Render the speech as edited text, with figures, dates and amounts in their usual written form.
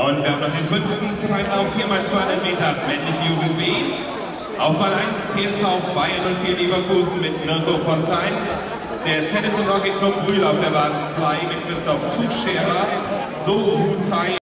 Und wir haben noch den fünften Zeitlauf, 4x200 Meter, männliche Jugend B. Auf Ball 1 TSV Bayern 04 Leverkusen mit Mirko Fontein. Der Tennis- und Hockey-Club Brühl auf der Bahn 2 mit Christoph Tuscherer, Do Hu Tai.